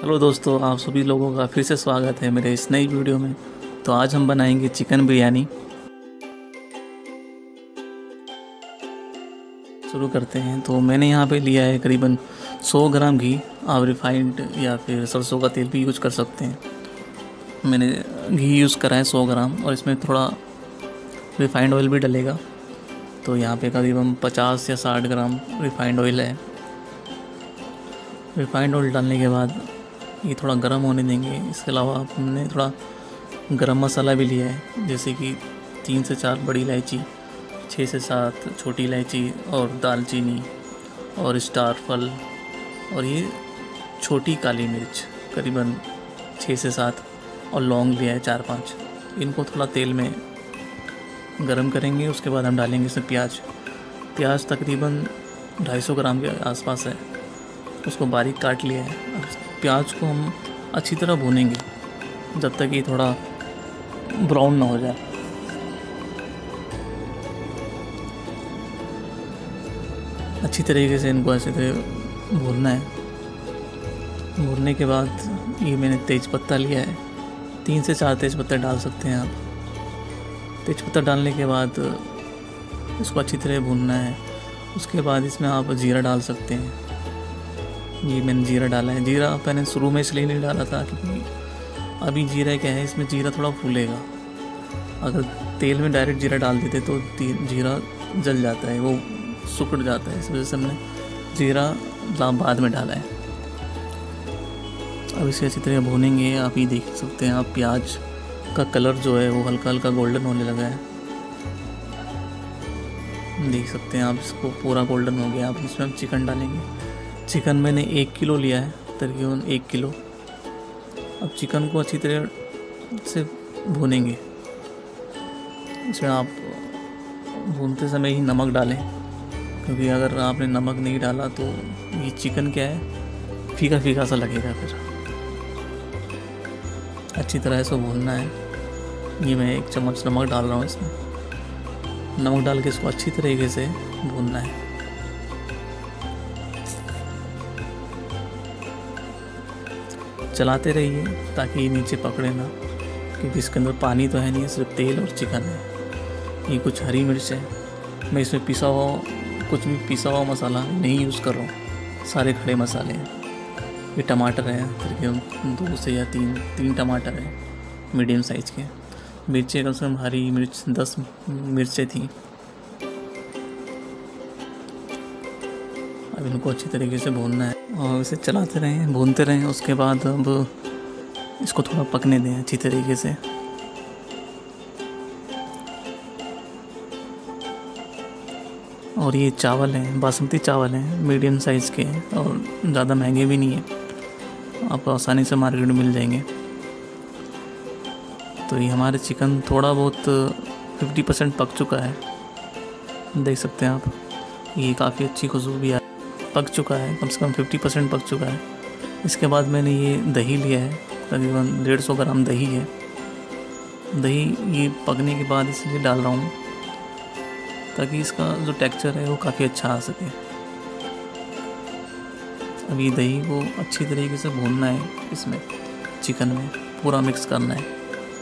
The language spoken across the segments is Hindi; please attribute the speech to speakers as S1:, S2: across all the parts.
S1: हेलो दोस्तों, आप सभी लोगों का फिर से स्वागत है मेरे इस नई वीडियो में। तो आज हम बनाएंगे चिकन बिरयानी। शुरू करते हैं। तो मैंने यहाँ पे लिया है करीबन 100 ग्राम घी। आप रिफाइंड या फिर सरसों का तेल भी यूज़ कर सकते हैं। मैंने घी यूज़ करा है 100 ग्राम और इसमें थोड़ा रिफाइंड ऑयल भी डलेगा। तो यहाँ पे करीबन 50 या 60 ग्राम रिफाइंड ऑयल है। रिफाइंड ऑयल डालने के बाद ये थोड़ा गर्म होने देंगे। इसके अलावा हमने थोड़ा गरम मसाला भी लिया है, जैसे कि 3 से 4 बड़ी इलायची, 6 से 7 छोटी इलायची और दालचीनी और स्टार फल और ये छोटी काली मिर्च करीबन 6 से 7 और लौंग लिया है 4-5। इनको थोड़ा तेल में गरम करेंगे। उसके बाद हम डालेंगे इसमें प्याज तकरीबन 250 ग्राम के आसपास है, उसको बारीक काट लिया है। अब प्याज को हम अच्छी तरह भूनेंगे जब तक ये थोड़ा ब्राउन ना हो जाए। अच्छी तरीके से इनको ऐसे तरह भूनना है। भूनने के बाद ये मैंने तेज पत्ता लिया है, 3 से 4 तेज पत्ते डाल सकते हैं आप। तेज पत्ता डालने के बाद इसको अच्छी तरह भूनना है। उसके बाद इसमें आप जीरा डाल सकते हैं। ये मैंने जीरा डाला है। जीरा मैंने शुरू में इसलिए नहीं डाला था क्योंकि अभी जीरा क्या है, इसमें जीरा थोड़ा फूलेगा। अगर तेल में डायरेक्ट जीरा डाल देते तो जीरा जल जाता है, वो सुखड़ जाता है। इस वजह से हमने जीरा बाद में डाला है। अब इसे अच्छी तरह भूनेंगे। आप ये देख सकते हैं, आप प्याज का कलर जो है वो हल्का हल्का गोल्डन होने लगा है। देख सकते हैं आप, इसको पूरा गोल्डन हो गया। अब इसमें हम चिकन डालेंगे। चिकन मैंने 1 किलो लिया है, तकरीबन 1 किलो। अब चिकन को अच्छी तरह से भूनेंगे। इसमें आप भूनते समय ही नमक डालें, क्योंकि अगर आपने नमक नहीं डाला तो ये चिकन क्या है, फीका फीका सा लगेगा। फिर अच्छी तरह से भूनना है। ये मैं 1 चम्मच नमक डाल रहा हूँ इसमें। नमक डाल के इसको अच्छी तरीके से भूनना है। चलाते रहिए ताकि ये नीचे पकड़े ना, क्योंकि इसके अंदर पानी तो है नहीं, सिर्फ तेल और चिकन है। ये कुछ हरी मिर्च है। मैं इसमें कुछ भी पिसा हुआ मसाला नहीं यूज़ कर रहा हूँ, सारे खड़े मसाले हैं। ये टमाटर हैं, तकरीबन 2 से या 3 टमाटर हैं मीडियम साइज़ के। मिर्चें कम से कम हरी मिर्च 10 मिर्चें थी। अब इनको अच्छी तरीके से भूनना है और इसे चलाते रहें, भूनते रहें। उसके बाद अब इसको थोड़ा पकने दें अच्छी तरीके से। और ये चावल हैं, बासमती चावल हैं, मीडियम साइज़ के हैं और ज़्यादा महंगे भी नहीं हैं, आपको आसानी से मार्केट में मिल जाएंगे। तो ये हमारे चिकन थोड़ा बहुत 50% पक चुका है, देख सकते हैं आप। ये काफ़ी अच्छी खुशबू भी पक चुका है, कम से कम 50% पक चुका है। इसके बाद मैंने ये दही लिया है, तकरीबन 150 ग्राम दही है। दही ये पकने के बाद इसलिए डाल रहा हूँ ताकि इसका जो टेक्सचर है वो काफ़ी अच्छा आ सके। अब ये दही को अच्छी तरीके से भूनना है, इसमें चिकन में पूरा मिक्स करना है।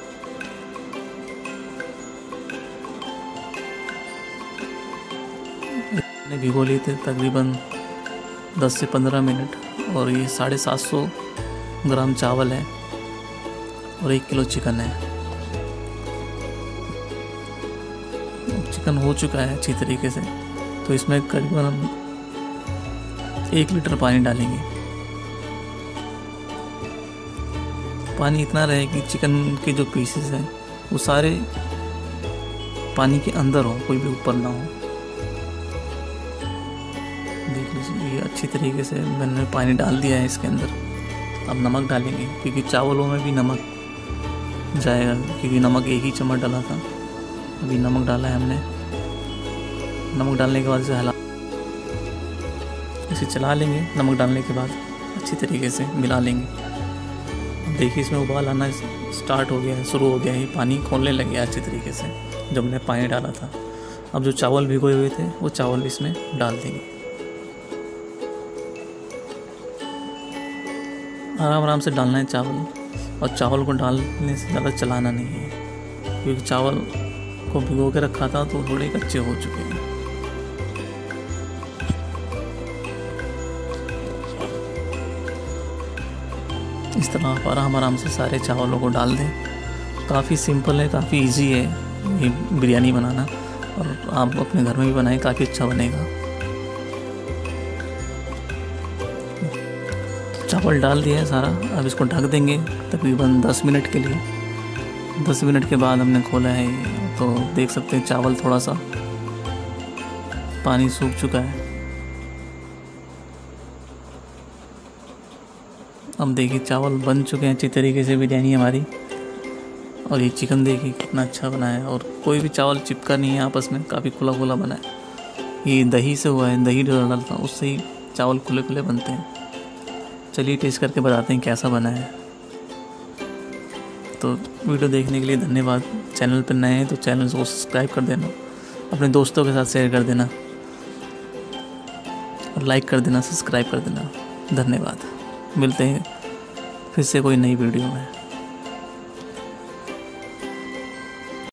S1: मैंने भिगो लिए थे तकरीबन 10 से 15 मिनट। और ये 750 ग्राम चावल है और 1 किलो चिकन है। चिकन हो चुका है अच्छी तरीके से, तो इसमें करीबन हम 1 लीटर पानी डालेंगे। पानी इतना रहे कि चिकन के जो पीसेस हैं वो सारे पानी के अंदर हो, कोई भी ऊपर ना हो। देख लीजिए, ये अच्छी तरीके से मैंने पानी डाल दिया है इसके अंदर। अब नमक डालेंगे, क्योंकि चावलों में भी नमक जाएगा, क्योंकि नमक 1 ही चम्मच डाला था। अभी नमक डाला है हमने। नमक डालने के बाद इसे चला लेंगे। नमक डालने के बाद अच्छी तरीके से मिला लेंगे। अब देखिए, इसमें उबाल आना स्टार्ट हो गया है, शुरू हो गया है। पानी खोलने लग गया अच्छी तरीके से जब हमने पानी डाला था। अब जो चावल भिगोए हुए थे वो चावल इसमें डाल देंगे। आराम आराम से डालना है चावल, और चावल को डालने से ज़्यादा चलाना नहीं है, क्योंकि चावल को भिगो के रखा था तो थोड़े कच्चे हो चुके हैं। इस तरह आप आराम से सारे चावलों को डाल दें। काफ़ी सिंपल है, काफ़ी इजी है ये बिरयानी बनाना, और आप अपने घर में भी बनाएं, काफ़ी अच्छा बनेगा। चावल डाल दिया है सारा, अब इसको ढक देंगे तकरीबन 10 मिनट के लिए। 10 मिनट के बाद हमने खोला है ये, तो देख सकते हैं चावल थोड़ा सा पानी सूख चुका है। अब देखिए चावल बन चुके हैं अच्छी तरीके से, बिरयानी हमारी। और ये चिकन देखिए कितना अच्छा बना है, और कोई भी चावल चिपका नहीं है आपस में, काफ़ी खुला खुला बना है। ये दही से हुआ है, दही जो डालता हूँ उससे ही चावल खुले खुले बनते हैं। चलिए टेस्ट करके बताते हैं कैसा बना है। तो वीडियो देखने के लिए धन्यवाद। चैनल पर नए हैं तो चैनल को सब्सक्राइब कर देना, अपने दोस्तों के साथ शेयर कर देना, और लाइक कर देना, सब्सक्राइब कर देना। धन्यवाद। मिलते हैं फिर से कोई नई वीडियो में।